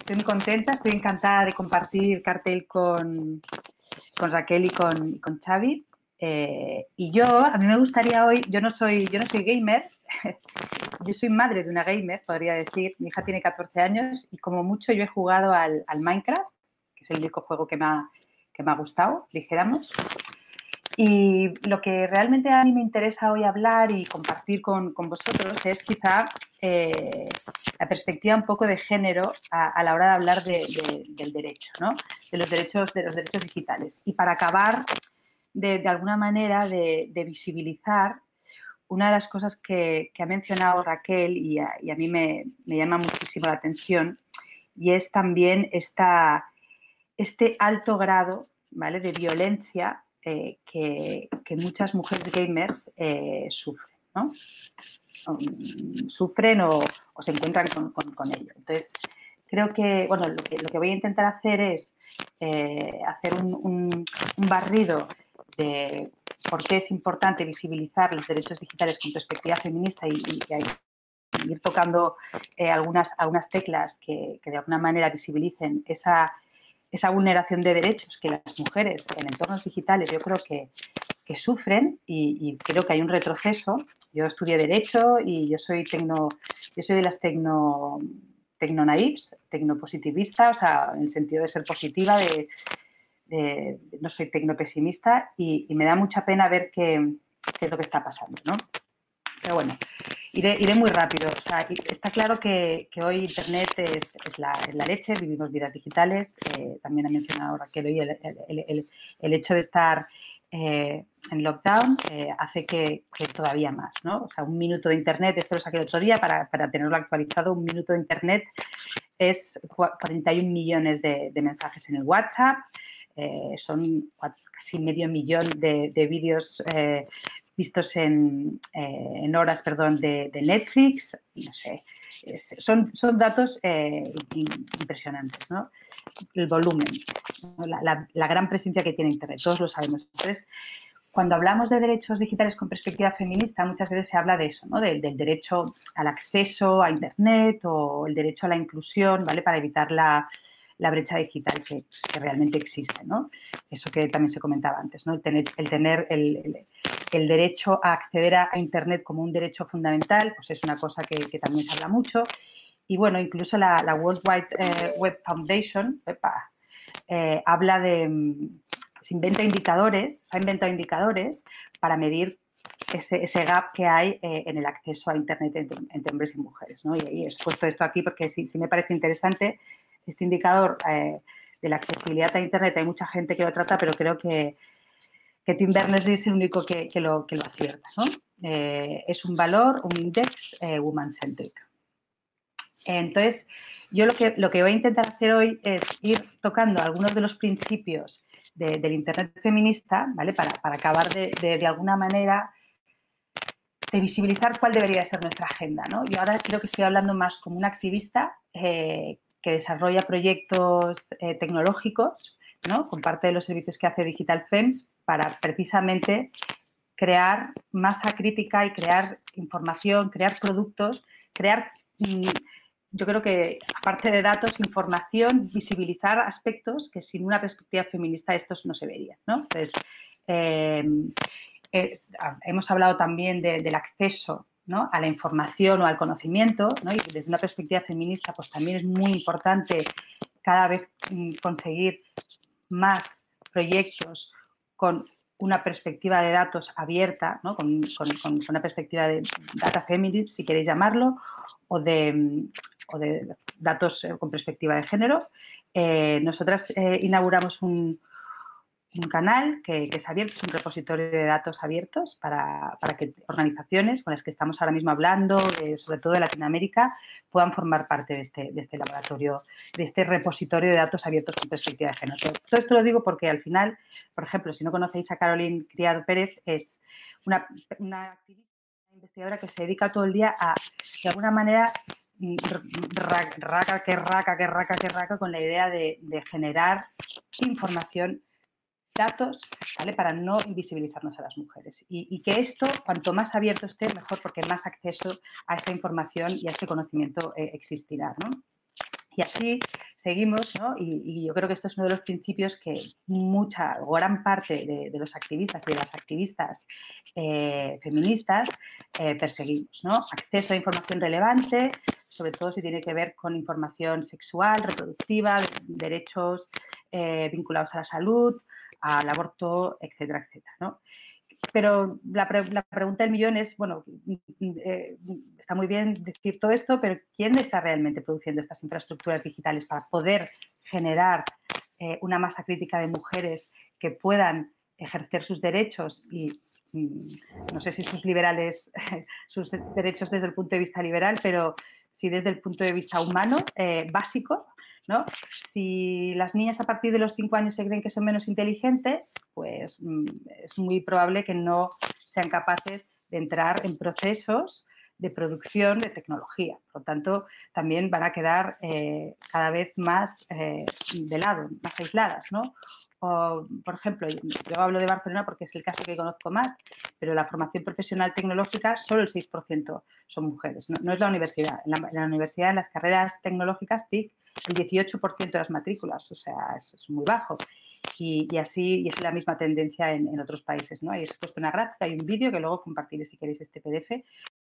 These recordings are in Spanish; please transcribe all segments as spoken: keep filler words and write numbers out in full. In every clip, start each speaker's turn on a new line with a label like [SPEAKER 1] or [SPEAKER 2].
[SPEAKER 1] estoy muy contenta, estoy encantada de compartir cartel con, con Raquel y con, y con Xavi. Eh, y yo, a mí me gustaría hoy, yo no soy, yo no soy gamer, yo soy madre de una gamer, podría decir. Mi hija tiene catorce años y como mucho yo he jugado al, al Minecraft, que es el único juego que me ha, que me ha gustado, dijéramos. Y lo que realmente a mí me interesa hoy hablar y compartir con, con vosotros es quizá eh, la perspectiva un poco de género a, a la hora de hablar de, de, del derecho, ¿no? De los derechos, de los derechos digitales. Y para acabar, de, de alguna manera, de, de visibilizar una de las cosas que, que ha mencionado Raquel y a, y a mí me, me llama muchísimo la atención, y es también esta, este alto grado, ¿vale?, de violencia eh, que, que muchas mujeres gamers eh, sufren, ¿no? Um, sufren o, o se encuentran con, con, con ello. Entonces, creo que, bueno, lo que, lo que voy a intentar hacer es eh, hacer un, un, un barrido de por qué es importante visibilizar los derechos digitales con perspectiva feminista y, y, y ir tocando eh, algunas, algunas teclas que, que de alguna manera visibilicen esa, esa vulneración de derechos que las mujeres en entornos digitales yo creo que, que sufren y, y creo que hay un retroceso. Yo estudié Derecho y yo soy tecno, yo soy de las tecno, tecno-naives, tecnopositivista, o sea, en el sentido de ser positiva, de, de, de no soy tecnopesimista y, y me da mucha pena ver qué, qué es lo que está pasando, ¿no? Pero bueno, iré, iré muy rápido. O sea, está claro que, que hoy Internet es, es, la, es la leche, vivimos vidas digitales. Eh, también ha mencionado Raquel hoy el, el, el, el hecho de estar eh, en lockdown eh, hace que, que todavía más, ¿no? O sea, un minuto de Internet, esto lo saqué el otro día para, para tenerlo actualizado, un minuto de Internet es cuarenta y un millones de, de mensajes en el WhatsApp, eh, son casi medio millón de, de vídeos eh, vistos en, eh, en horas, perdón, de, de Netflix, no sé, es, son, son datos eh, impresionantes, ¿no? El volumen, ¿no? la, la, la gran presencia que tiene Internet, todos lo sabemos. Entonces, cuando hablamos de derechos digitales con perspectiva feminista, muchas veces se habla de eso, ¿no? Del, del derecho al acceso a Internet o el derecho a la inclusión, ¿vale? Para evitar la, la brecha digital que, que realmente existe, ¿no? Eso que también se comentaba antes, ¿no? El tener el, tener el, el, el derecho a acceder a Internet como un derecho fundamental, pues es una cosa que, que también se habla mucho. Y, bueno, incluso la, la World Wide eh, Web Foundation epa, eh, habla de... se inventa indicadores, se ha inventado indicadores para medir ese, ese gap que hay eh, en el acceso a Internet entre, entre hombres y mujeres, ¿no? Y, y he puesto esto aquí porque sí, sí me parece interesante este indicador eh, de la accesibilidad a Internet. Hay mucha gente que lo trata, pero creo que, que Tim Berners-Lee es el único que, que, lo, que lo acierta, ¿no? Eh, es un valor, un index eh, woman-centric. Entonces, yo lo que, lo que voy a intentar hacer hoy es ir tocando algunos de los principios de, del Internet feminista, ¿vale? Para, para acabar de, de, de alguna manera de visibilizar cuál debería ser nuestra agenda, ¿no? Yo ahora creo que estoy hablando más como una activista eh, que desarrolla proyectos eh, tecnológicos, ¿no? Con parte de los servicios que hace Digital Femmes para precisamente crear masa crítica y crear información, crear productos, crear... Mmm, yo creo que, aparte de datos, información, visibilizar aspectos que sin una perspectiva feminista estos no se verían, ¿no? Entonces, eh, eh, hemos hablado también de, del acceso, ¿no?, a la información o al conocimiento, ¿no? Y desde una perspectiva feminista, pues también es muy importante cada vez conseguir más proyectos con una perspectiva de datos abierta, ¿no? con, con, con una perspectiva de data feminist, si queréis llamarlo, o de, o de datos con perspectiva de género. Eh, nosotras eh, inauguramos un, un canal que, que es abierto, es un repositorio de datos abiertos para, para que organizaciones con las que estamos ahora mismo hablando, de, sobre todo de Latinoamérica, puedan formar parte de este, de este laboratorio, de este repositorio de datos abiertos con perspectiva de género. Todo esto lo digo porque al final, por ejemplo, si no conocéis a Caroline Criado Pérez, es una, una activista, una investigadora que se dedica todo el día a, de alguna manera, raca, que raca, que raca, que raca, con la idea de, de generar información, datos, ¿vale?, para no invisibilizarnos a las mujeres. Y, y que esto, cuanto más abierto esté, mejor, porque más acceso a esta información y a este conocimiento eh, existirá, ¿no? Y así seguimos, ¿no? Y, y yo creo que esto es uno de los principios que mucha o gran parte de, de los activistas y de las activistas eh, feministas eh, perseguimos, ¿no? Acceso a información relevante, sobre todo si tiene que ver con información sexual, reproductiva, derechos eh, vinculados a la salud, al aborto, etcétera, etcétera, ¿no? Pero la, pre la, pregunta del millón es, bueno, eh, está muy bien decir todo esto, pero ¿quién está realmente produciendo estas infraestructuras digitales para poder generar eh, una masa crítica de mujeres que puedan ejercer sus derechos y no sé si sus liberales, sus derechos desde el punto de vista liberal, pero sí desde el punto de vista humano, eh, básico, ¿no? Si las niñas a partir de los cinco años se creen que son menos inteligentes, pues mm, es muy probable que no sean capaces de entrar en procesos de producción de tecnología. Por lo tanto, también van a quedar eh, cada vez más eh, de lado, más aisladas, ¿no? O, por ejemplo, yo hablo de Barcelona porque es el caso que conozco más, pero la formación profesional tecnológica solo el seis por ciento son mujeres, no, no es la universidad. En la, en la universidad, en las carreras tecnológicas, T I C, el dieciocho por ciento de las matrículas, o sea, es, es muy bajo. Y, y así y es la misma tendencia en, en otros países, ¿no? Ahí os he puesto una gráfica, hay un vídeo que luego compartiré si queréis este P D F,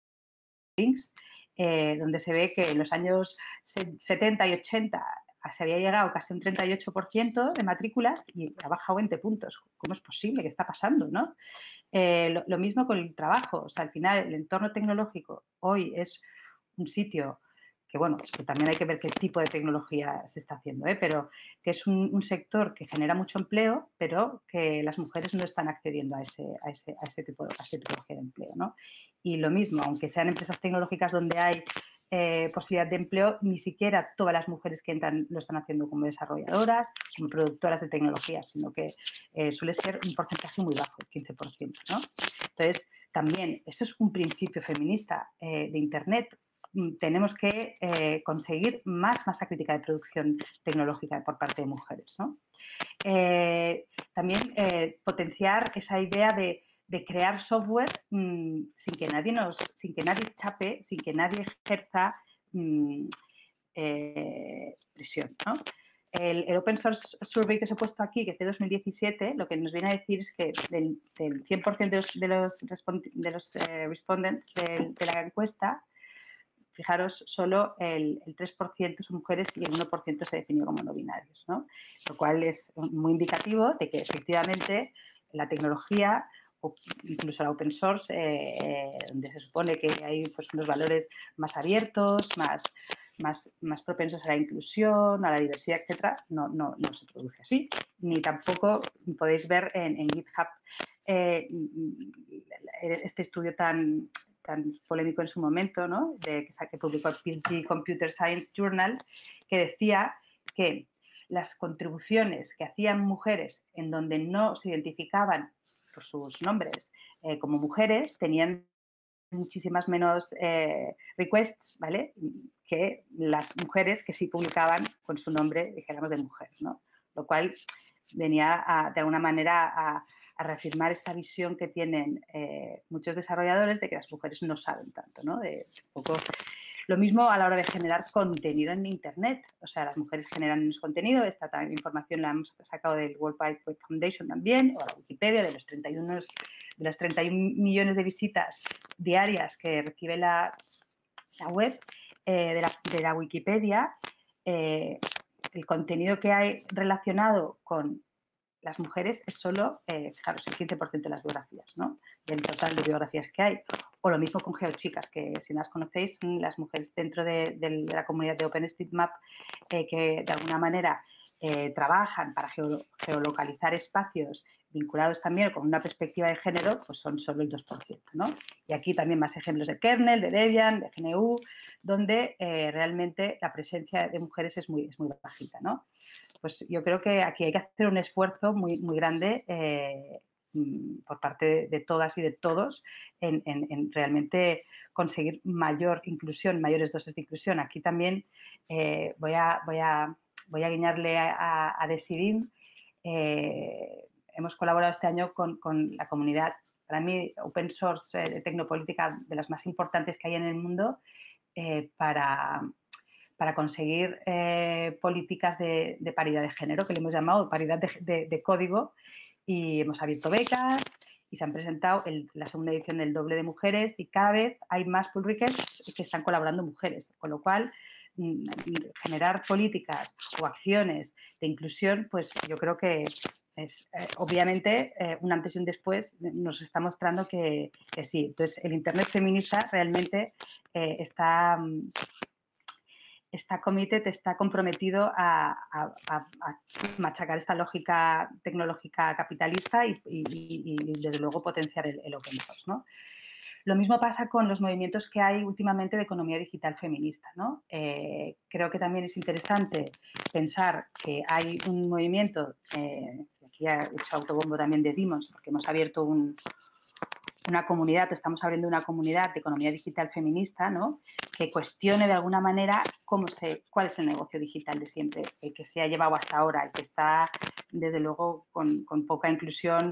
[SPEAKER 1] links, eh, donde se ve que en los años setenta y ochenta se había llegado casi un treinta y ocho por ciento de matrículas y ha bajado veinte puntos. ¿Cómo es posible? ¿Qué está pasando? ¿No? Eh, lo, lo mismo con el trabajo. O sea, al final, el entorno tecnológico hoy es un sitio que, bueno, que también hay que ver qué tipo de tecnología se está haciendo, ¿eh? Pero que es un, un sector que genera mucho empleo, pero que las mujeres no están accediendo a ese, a ese, a ese tipo de, a esa tipología de empleo, ¿no? Y lo mismo, aunque sean empresas tecnológicas donde hay eh, posibilidad de empleo, ni siquiera todas las mujeres que entran lo están haciendo como desarrolladoras, como productoras de tecnología, sino que eh, suele ser un porcentaje muy bajo, el quince por ciento, ¿no? Entonces, también, esto es un principio feminista eh, de Internet. Tenemos que eh, conseguir más masa crítica de producción tecnológica por parte de mujeres, ¿no? Eh, también eh, potenciar esa idea de, de crear software mmm, sin que nadie nos, sin que nadie chape, sin que nadie ejerza mmm, eh, presión, ¿no? El, el Open Source Survey que os he puesto aquí, que es de dos mil diecisiete, lo que nos viene a decir es que del, del cien por ciento de los, de los, de los eh, respondents de, de la encuesta, fijaros, solo el, el tres por ciento son mujeres y el uno por ciento se definió como no binarios, ¿no? Lo cual es muy indicativo de que efectivamente la tecnología o incluso la open source, eh, donde se supone que hay pues, unos valores más abiertos, más, más, más propensos a la inclusión, a la diversidad, etcétera, no, no, no se produce así. Ni tampoco podéis ver en, en GitHub eh, este estudio tan tan polémico en su momento, ¿no? De, que, que publicó el Computer Science Journal, que decía que las contribuciones que hacían mujeres en donde no se identificaban por sus nombres eh, como mujeres tenían muchísimas menos eh, requests, ¿vale? Que las mujeres que sí publicaban con su nombre, dijéramos, de mujer, ¿no? Lo cual venía a, de alguna manera a, a reafirmar esta visión que tienen eh, muchos desarrolladores de que las mujeres no saben tanto, ¿no? De, un poco, lo mismo a la hora de generar contenido en Internet. O sea, las mujeres generan menos contenido. Esta información la hemos sacado del World Wide Web Foundation también, o la Wikipedia, de los treinta y uno, de las treinta y un millones de visitas diarias que recibe la, la web eh, de, la, de la Wikipedia. Eh, el contenido que hay relacionado con las mujeres es solo, eh, fijaros, el quince por ciento de las biografías, ¿no? Del total de biografías que hay. O lo mismo con GeoChicas, que si no las conocéis, son las mujeres dentro de, de, de la comunidad de OpenStreetMap eh, que de alguna manera eh, trabajan para geo, geolocalizar espacios vinculados también con una perspectiva de género, pues son solo el dos por ciento, ¿no? Y aquí también más ejemplos de kernel, de Debian, de G N U, donde eh, realmente la presencia de mujeres es muy, es muy bajita, ¿no? Pues yo creo que aquí hay que hacer un esfuerzo muy, muy grande eh, por parte de, de todas y de todos en, en, en realmente conseguir mayor inclusión, mayores dosis de inclusión. Aquí también eh, voy, a, voy, a, voy a guiñarle a, a Decidim. Eh, hemos colaborado este año con, con la comunidad, para mí, open source eh, de tecnopolítica de las más importantes que hay en el mundo, eh, para para conseguir eh, políticas de, de paridad de género, que le hemos llamado paridad de, de, de código, y hemos abierto becas y se han presentado el, la segunda edición del doble de mujeres y cada vez hay más pull requests que están colaborando mujeres, con lo cual generar políticas o acciones de inclusión, pues yo creo que es, eh, obviamente, eh, un antes y un después nos está mostrando que, que sí. Entonces, el Internet feminista realmente eh, está, está committed, está comprometido a, a, a, a machacar esta lógica tecnológica capitalista y, y, y desde luego, potenciar el, el open source, ¿no? Lo mismo pasa con los movimientos que hay últimamente de economía digital feminista, ¿no? Eh, creo que también es interesante pensar que hay un movimiento, eh, aquí he hecho autobombo también de Demons, porque hemos abierto un, una comunidad, estamos abriendo una comunidad de economía digital feminista, ¿no? Que cuestione de alguna manera cómo se, cuál es el negocio digital de siempre, el que se ha llevado hasta ahora, el que está, desde luego, con, con poca inclusión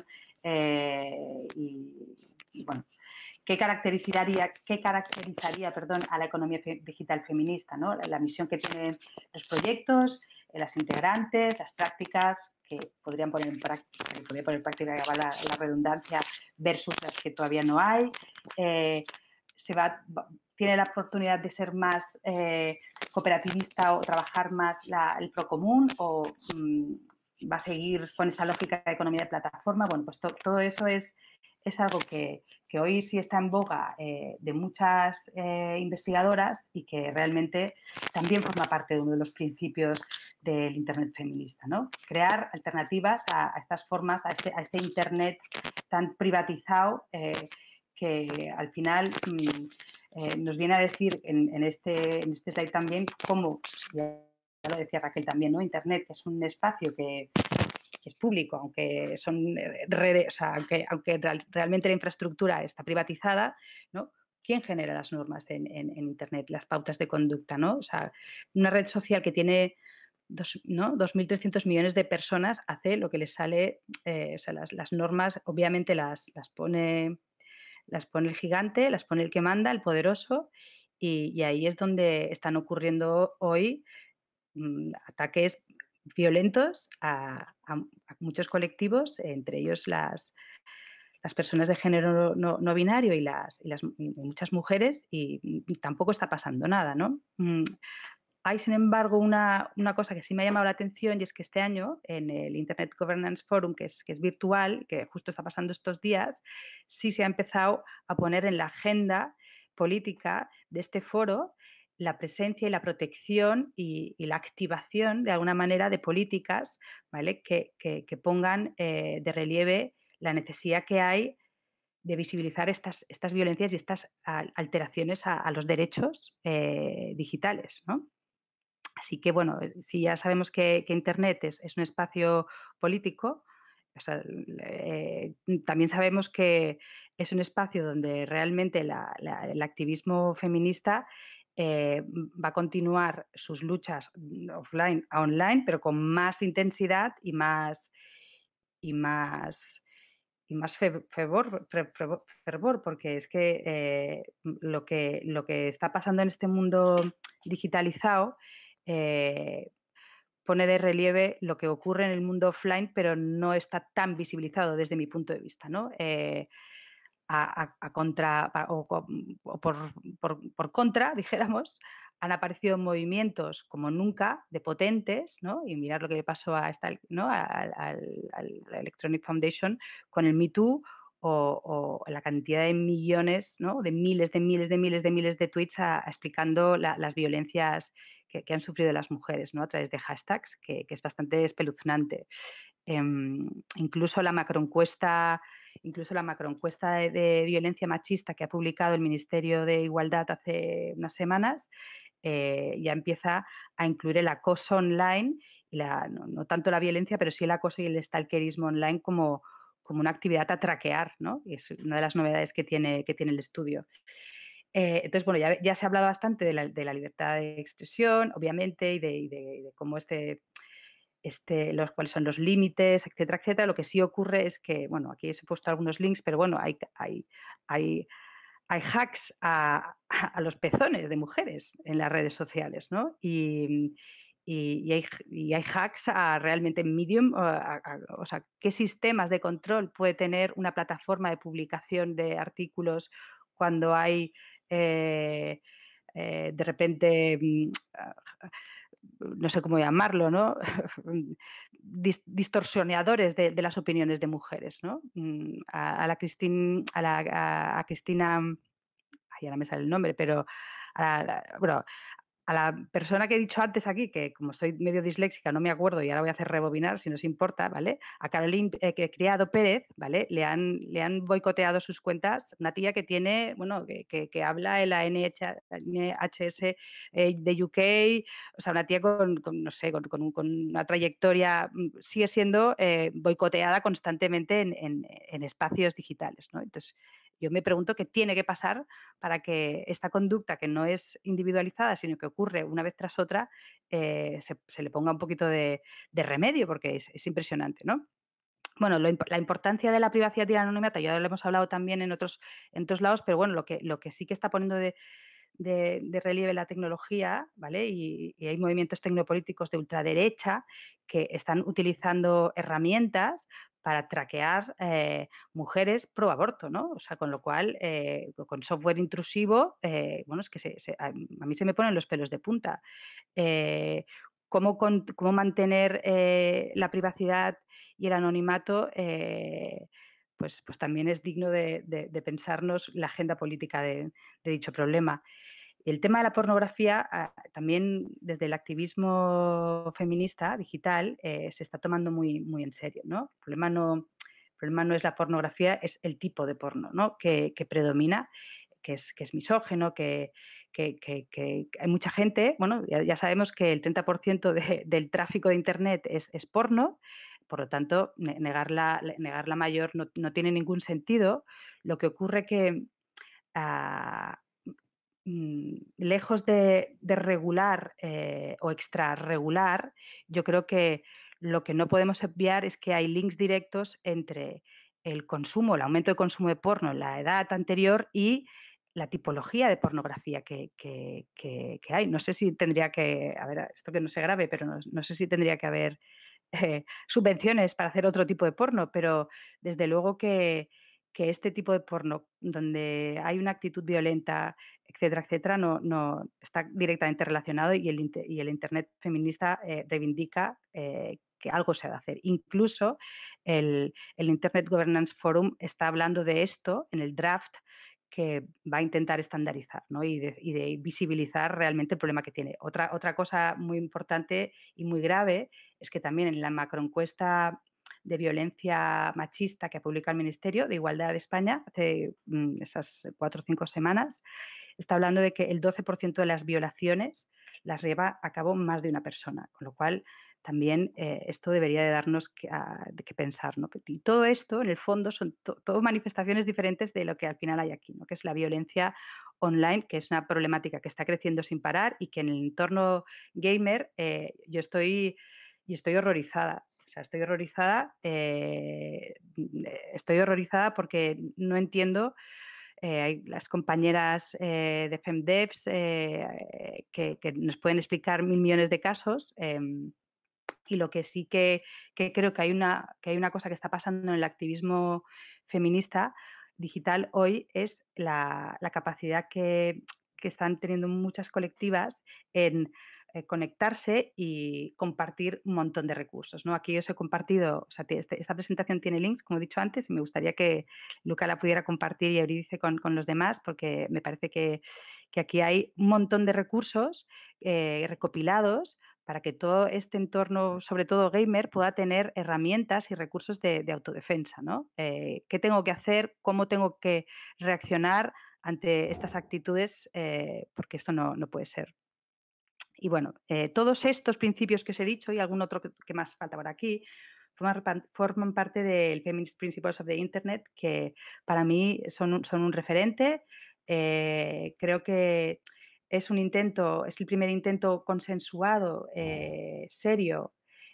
[SPEAKER 1] eh, y, y, bueno, ¿Qué caracterizaría, qué caracterizaría perdón, a la economía fe, digital feminista? ¿No? La, la misión que tienen los proyectos, eh, las integrantes, las prácticas que podrían poner en práctica, que podría poner en práctica la, la redundancia versus las que todavía no hay. Eh, se va, tiene la oportunidad de ser más eh, cooperativista o trabajar más la, el procomún o mmm, va a seguir con esta lógica de economía de plataforma. Bueno, pues to, todo eso es, es algo que, que hoy sí está en boga eh, de muchas eh, investigadoras y que realmente también forma parte de uno de los principios del Internet feminista, ¿no? Crear alternativas a, a estas formas, a este, a este Internet tan privatizado eh, que al final mmm, eh, nos viene a decir en, en, este, en este slide también cómo, ya lo decía Raquel también, ¿no? Internet, que es un espacio que es público, aunque son redes, o sea, aunque, aunque real, realmente la infraestructura está privatizada, ¿no? ¿Quién genera las normas en, en, en Internet, las pautas de conducta, ¿no? O sea, una red social que tiene dos, ¿no? dos mil trescientos millones de personas hace lo que les sale, eh, o sea, las, las normas obviamente las, las, pone, las pone el gigante, las pone el que manda, el poderoso, y, y ahí es donde están ocurriendo hoy mmm, ataques violentos a, a, a, muchos colectivos, entre ellos las, las personas de género no, no binario y, las, y, las, y muchas mujeres, y, y tampoco está pasando nada, ¿no? Mm, hay, sin embargo, una, una cosa que sí me ha llamado la atención y es que este año en el Internet Governance Forum, que es, que es virtual, que justo está pasando estos días, sí se ha empezado a poner en la agenda política de este foro la presencia y la protección y, y la activación, de alguna manera, de políticas, ¿vale? que, que, que pongan eh, de relieve la necesidad que hay de visibilizar estas, estas violencias y estas alteraciones a, a los derechos eh, digitales, ¿no? Así que, bueno, si ya sabemos que, que Internet es, es un espacio político, o sea, eh, también sabemos que es un espacio donde realmente la, la, el activismo feminista eh, va a continuar sus luchas offline a online, pero con más intensidad y más, y más, y más fervor, fervor, fervor porque es que, eh, lo que lo que está pasando en este mundo digitalizado eh, pone de relieve lo que ocurre en el mundo offline, pero no está tan visibilizado desde mi punto de vista, ¿no? Eh, a, a, a, contra o, o por, por, por contra, dijéramos, han aparecido movimientos como nunca de potentes, ¿no? Y mirar lo que le pasó a esta, ¿no? al, al, al Electronic Foundation con el Me Too o, o la cantidad de millones, ¿no? De miles, de miles, de miles, de miles de tweets a, a explicando la, las violencias que, que han sufrido las mujeres, ¿no? A través de hashtags, que, que es bastante espeluznante. Eh, incluso la macroencuesta Incluso la macroencuesta de, de violencia machista que ha publicado el Ministerio de Igualdad hace unas semanas eh, ya empieza a incluir el acoso online, y la, no, no tanto la violencia, pero sí el acoso y el stalkerismo online como, como una actividad a traquear, ¿no? Y es una de las novedades que tiene, que tiene el estudio. Eh, entonces, bueno, ya, ya se ha hablado bastante de la, de la libertad de expresión, obviamente, y de, y de, de cómo este... Este, los, cuáles son los límites, etcétera, etcétera. Lo que sí ocurre es que, bueno, aquí os he puesto algunos links, pero bueno, hay, hay, hay, hay hacks a, a los pezones de mujeres en las redes sociales, ¿no? Y, y, y, hay, y hay hacks a realmente Medium, a, a, o sea, ¿qué sistemas de control puede tener una plataforma de publicación de artículos cuando hay eh, eh, de repente, no sé cómo llamarlo, ¿no? distorsionadores de, de, las opiniones de mujeres, ¿no? A, a la Cristina, a, la, a, a Cristina, ay, ahora me sale el nombre, pero a la, bueno, a la persona que he dicho antes aquí, que como soy medio disléxica no me acuerdo y ahora voy a hacer rebobinar si no os importa, ¿vale? A Caroline eh, Criado Pérez, ¿vale? Le han, le han boicoteado sus cuentas, una tía que tiene, bueno, que, que, que habla en la N H S eh, de U K, o sea, una tía con, con no sé, con, con, con, una trayectoria, sigue siendo eh, boicoteada constantemente en, en, en espacios digitales, ¿no? Entonces, yo me pregunto qué tiene que pasar para que esta conducta, que no es individualizada, sino que ocurre una vez tras otra, eh, se, se, le ponga un poquito de, de remedio, porque es, es impresionante, ¿no? Bueno, lo, la importancia de la privacidad y el anonimato, ya lo hemos hablado también en otros, en otros lados, pero bueno, lo que, lo que sí que está poniendo de, de, de relieve la tecnología, ¿vale? Y, y hay movimientos tecnopolíticos de ultraderecha que están utilizando herramientas para traquear eh, mujeres pro aborto, ¿no? O sea, con lo cual, eh, con software intrusivo, eh, bueno, es que se, se, a mí se me ponen los pelos de punta. Eh, cómo, con, cómo mantener eh, la privacidad y el anonimato, eh, pues, pues también es digno de, de, de pensarnos la agenda política de, de dicho problema. El tema de la pornografía, también desde el activismo feminista digital, eh, se está tomando muy, muy en serio, ¿no? El problema no, el problema no es la pornografía, es el tipo de porno, ¿no? que, que predomina, que es, que es misógino, que, que, que, que hay mucha gente, bueno, ya, ya sabemos que el treinta por ciento de, del tráfico de Internet es, es porno, por lo tanto, negarla, negarla mayor no, no tiene ningún sentido. Lo que ocurre que uh, lejos de, de regular eh, o extrarregular, yo creo que lo que no podemos obviar es que hay links directos entre el consumo, el aumento de consumo de porno en la edad anterior y la tipología de pornografía que, que, que, que hay. No sé si tendría que, a ver, esto que no se grabe, pero no, no sé si tendría que haber eh, subvenciones para hacer otro tipo de porno, pero desde luego que, que este tipo de porno, donde hay una actitud violenta, etcétera, etcétera, no, no está directamente relacionado y el, y el Internet feminista eh, reivindica eh, que algo se ha de hacer. Incluso el, el Internet Governance Forum está hablando de esto en el draft que va a intentar estandarizar, ¿no? y, de, y de visibilizar realmente el problema que tiene. Otra, otra cosa muy importante y muy grave es que también en la macroencuesta de violencia machista que publica el Ministerio de Igualdad de España hace mm, esas cuatro o cinco semanas, está hablando de que el doce por ciento de las violaciones las lleva a cabo más de una persona, con lo cual también eh, esto debería de darnos que, a, de que pensar, ¿no? Y todo esto, en el fondo, son to todo manifestaciones diferentes de lo que al final hay aquí, ¿no? Que es la violencia online, que es una problemática que está creciendo sin parar y que en el entorno gamer eh, yo estoy, yo estoy horrorizada. O sea, estoy horrorizada, eh, estoy horrorizada porque no entiendo. Eh, hay las compañeras eh, de FemDevs eh, que, que nos pueden explicar mil millones de casos. Eh, y lo que sí que, que creo que hay, una, que hay una cosa que está pasando en el activismo feminista digital hoy es la, la capacidad que, que están teniendo muchas colectivas en eh, conectarse y compartir un montón de recursos, ¿no? Aquí os he compartido, o sea, este, esta presentación tiene links, como he dicho antes, y me gustaría que Luca la pudiera compartir y Euridice con, con los demás, porque me parece que, que aquí hay un montón de recursos eh, recopilados para que todo este entorno, sobre todo gamer, pueda tener herramientas y recursos de, de autodefensa, ¿no? Eh, ¿Qué tengo que hacer? ¿Cómo tengo que reaccionar ante estas actitudes? Eh, porque esto no, no puede ser. Y bueno, eh, todos estos principios que os he dicho y algún otro que, que más falta por aquí, forman, forman parte del Feminist Principles of the Internet, que para mí son un, son un referente. Eh, creo que es un intento, es el primer intento consensuado, eh, serio,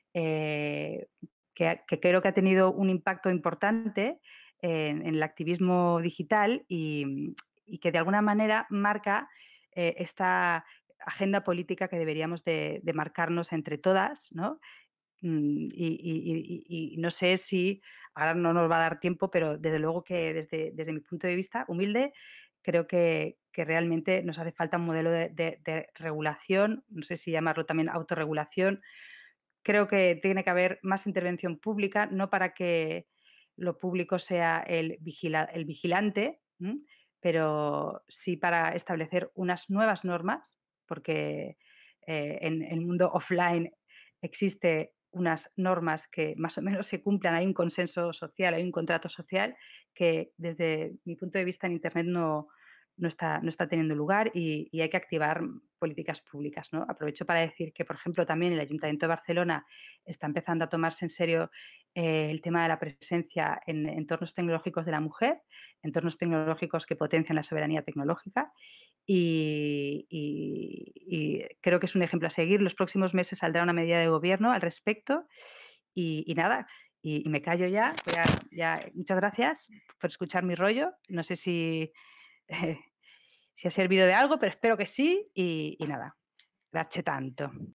[SPEAKER 1] eh, que, que creo que ha tenido un impacto importante en, en el activismo digital y, y que de alguna manera marca eh, esta agenda política que deberíamos de, de marcarnos entre todas, ¿no? Mm, Y, y- y- y no sé si ahora no nos va a dar tiempo, pero desde luego que desde, desde mi punto de vista humilde, creo que, que realmente nos hace falta un modelo de, de- de regulación, no sé si llamarlo también autorregulación. Creo que tiene que haber más intervención pública, no para que lo público sea el, vigila- el vigilante, ¿m? Pero sí para establecer unas nuevas normas, porque eh, en el mundo offline existe unas normas que más o menos se cumplan, hay un consenso social, hay un contrato social que desde mi punto de vista en Internet no, no está, no está teniendo lugar y, y hay que activar políticas públicas, ¿no? Aprovecho para decir que, por ejemplo, también el Ayuntamiento de Barcelona está empezando a tomarse en serio eh, el tema de la presencia en entornos tecnológicos de la mujer, entornos tecnológicos que potencian la soberanía tecnológica y, y- y creo que es un ejemplo a seguir. Los próximos meses saldrá una medida de gobierno al respecto y, y nada, y, y me callo ya. Voy a- ya. Muchas gracias por escuchar mi rollo. No sé si, si ha servido de algo, pero espero que sí y, y nada, grazie tanto.